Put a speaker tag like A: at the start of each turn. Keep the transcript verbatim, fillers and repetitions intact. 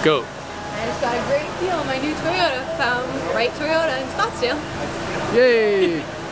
A: Go.
B: I just got a great deal on my new Toyota from Wright Toyota in Scottsdale.
A: Yay!